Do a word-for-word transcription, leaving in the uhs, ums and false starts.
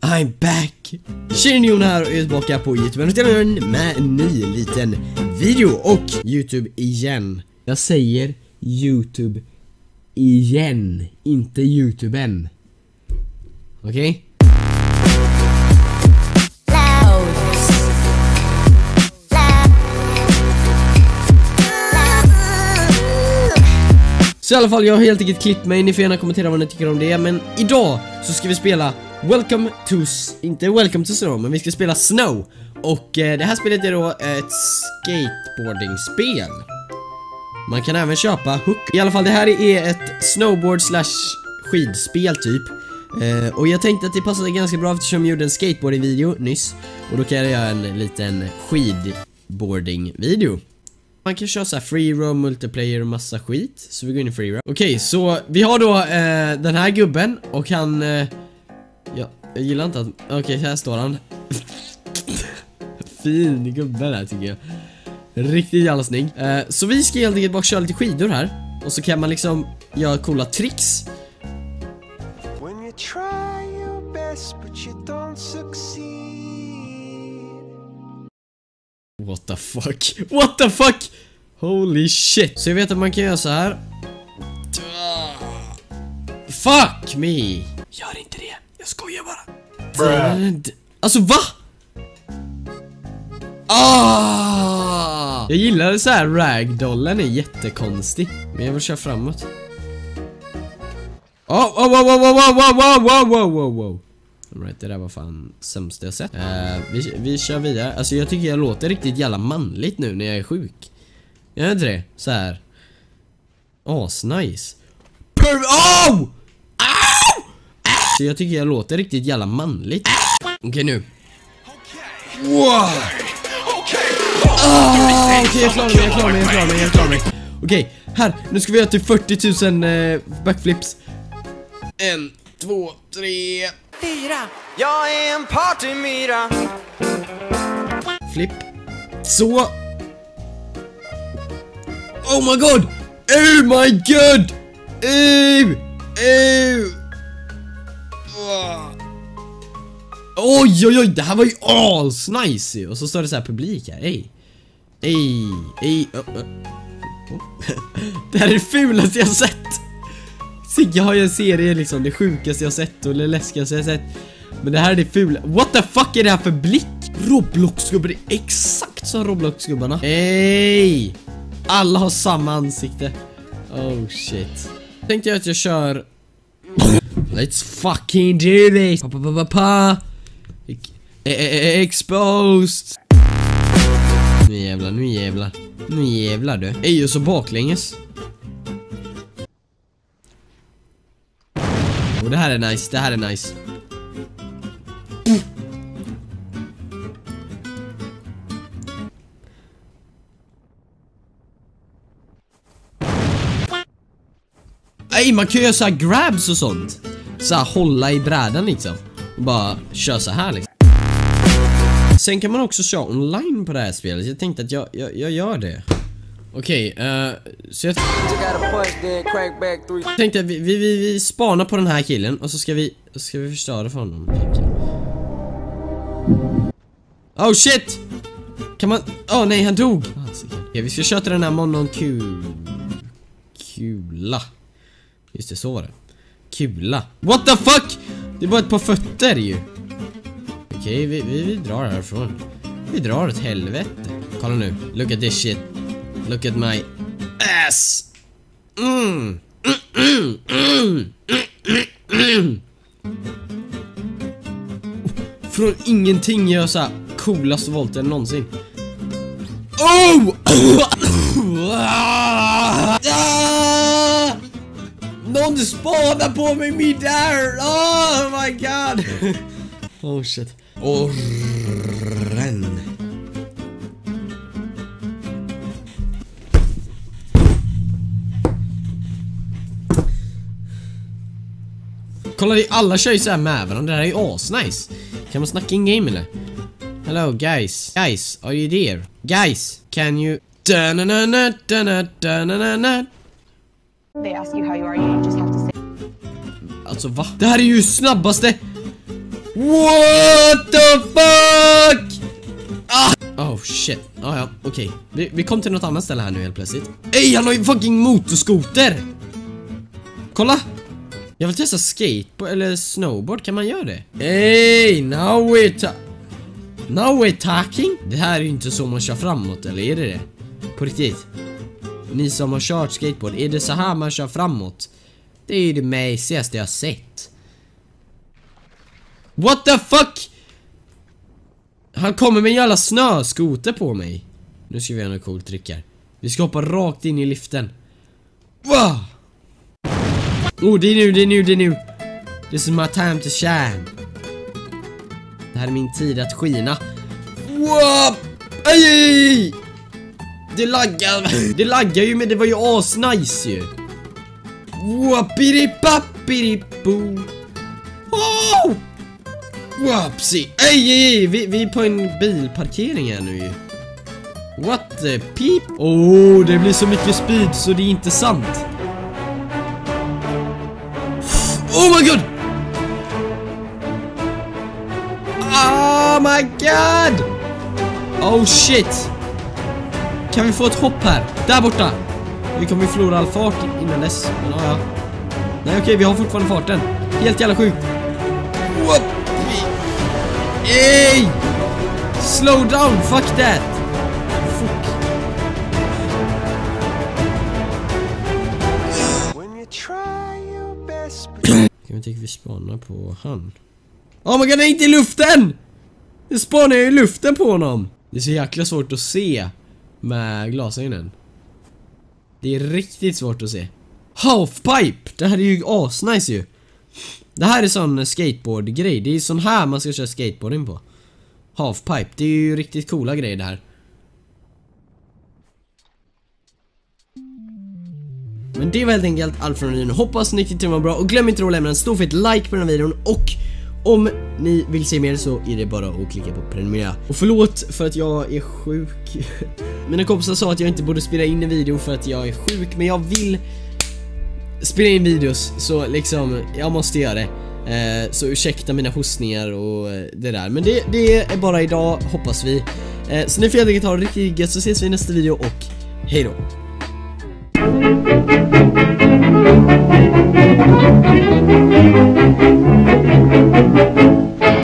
I'm back! Tjena här och är tillbaka på YouTube med en ny liten video och YouTube igen. Jag säger YouTube igen, inte YouTube än. Okej? Okay? Så i alla fall, jag har helt enkelt klippt mig. Ni får gärna kommentera vad ni tycker om det. Men idag så ska vi spela Welcome to... Inte Welcome to Snow, men vi ska spela Snow. Och eh, det här spelet är då ett skateboardingspel. Man kan även köpa hook. I alla fall, det här är ett snowboard slash skidspel typ. eh, Och jag tänkte att det passade ganska bra eftersom jag gjorde en skateboarding-video nyss. Och då kan jag göra en liten skidboarding-video. Man kan köra så här free roam, multiplayer och massa skit. Så vi går in i free roam. Okej, okay, så vi har då eh, den här gubben. Och han eh, ja, jag gillar inte att... Okej, okay, här står han. Fin gubbe där tycker jag. Riktigt jävla snygg. eh, Så vi ska helt enkelt bara köra lite skidor här. Och så kan man liksom göra coola tricks. When you try your best but you don't succeed. What the fuck? What the fuck? Holy shit. Så jag vet att man kan göra så här. Fuck me. Gör inte det. Jag skojar bara. Alltså va? Ah! Jag gillar så här, ragdollen är jättekonstig. Men jag vill köra framåt. Oh, oh, oh, oh, oh, oh, oh, oh, oh, oh, oh. Right, det där var fan sämst jag sett. uh, vi, vi kör vidare. Alltså jag tycker jag låter riktigt jävla manligt nu när jag är sjuk. Jag vet inte det, så här. As nice. Per oh! Ow! Så jag tycker jag låter riktigt jävla manligt. Okej okay, nu. Wow. Ah, okej okay, jag klarar mig, jag klarar mig, jag klarar mig, jag klarar mig. Okej, okay, här, nu ska vi göra till fyrtio tusen eh, backflips. En, två, tre, fyra. Jag är en partymyra. Flip. Så. Oh my god. Oh my god. Oh. Oh. Oj oj oj, det här var ju alls nice. Och så står det så här publik här. Ey. Ey, ey. Oh, oh. Det här är det fulaste jag sett. Sigge har ju en serie liksom, det sjukaste jag sett och det läskigaste jag sett. Men det här är det fula. What the fuck är det här för blick? Roblox-gubbar är exakt som Roblox-gubbarna. Ey. Alla har samma ansikte. Oh shit. Tänkte jag att jag kör. Let's fucking do this. Pa, pa, pa, pa, pa. Exposed. Nu jävlar, nu jävlar. Nu jävlar du. Ej, och så baklänges. Och det här är nice, det här är nice. Ej, man kan göra så här grabs och sånt. Så här hålla i brädan liksom. Och bara köra så här liksom. Sen kan man också köra online på det här spelet. Jag tänkte att jag, jag, jag gör det. Okej, okay, uh, så jag tänkte att vi, vi, vi, vi spanar på den här killen. Och så ska vi, ska vi förstöra för honom. Oh shit! Kan man, åh oh, nej han dog. Okay, vi ska köra till den här mononkul Kula. Just det, så var det. Kula. What the fuck? Det är bara ett par fötter ju. Okej, okay, vi, vi, vi drar härifrån. Vi drar åt helvete. Kolla nu, look at this shit. Look at my ass. Mm. Mm, mm, mm, mm. Från ingenting gör jag så här coolaste volten någonsin. Oh! Någon spanar på mig midair. Oh my god. Oh shit. Orren. Kolla, det alla kör ju så här med varandra. Det här är ju asnice. Kan man snacka in game eller? Hello guys. Guys, are you there? Guys, can you... They ask you how you are, you just have to say. Alltså va? Det här är ju snabbaste What the fuck? Ah! Oh shit. Ah, ja, okej. Okay. Vi, vi kom till något annat ställe här nu helt plötsligt. Ey, han har ju fucking motorskoter. Kolla. Jag vill testa skateboard eller snowboard. Kan man göra det? Ey, now we're ta Now we're talking. Det här är ju inte så man kör framåt, eller är det det? På riktigt. Ni som har kört skateboard, är det så här man kör framåt? Det är ju det mesigaste jag har sett. What the fuck? Han kommer med en jävla snöskoter på mig. Nu ska vi göra något coolt trick här. Vi ska hoppa rakt in i liften. Wow! Oh, det är nu, det är nu, det är nu. This is my time to shine. Det här är min tid att skina. Wow! Aj, aj, aj. Det laggar. Det laggar ju, men det var ju asnice ju. Wapiri-papiri-boo. Oh! Wapsi. Ej, ej, ej. Vi, vi är på en bilparkering här nu ju. What the peep? Oh, det blir så mycket speed så det är inte sant. Oh my god! Oh my god! Oh shit! Kan vi få ett hopp här? Där borta! Vi kommer förlora all fart innan dess. Men ja, ja. Nej okej, vi har fortfarande farten. Helt jävla sjukt. What? Ey! Slow down, fuck that! Fuck. Kan vi tänka vi spanar på han? Oh my god, det är inte i luften! Det spanar ju i luften på honom. Det är så jäkla svårt att se med glasögonen. Det är riktigt svårt att se. Halfpipe! Det här är ju asnice ju. Det här är sån skateboard-grej. Det är sån här man ska köra skateboarding på. Halfpipe, det är ju riktigt coola grejer det här. Men det var helt enkelt allt från videon. Hoppas ni tyckte det var bra. Och glöm inte att lämna en stor fet like på den här videon. Och om ni vill se mer så är det bara att klicka på prenumerera. Och förlåt för att jag är sjuk. Mina kompisar sa att jag inte borde spela in en video för att jag är sjuk. Men jag vill spela in videos, så liksom jag måste göra det. eh, Så ursäkta mina hostningar och det där. Men det, det är bara idag, hoppas vi. eh, Så ni får helt enkelt ha det riktigt gött. Så ses vi i nästa video och hej då. Thank you.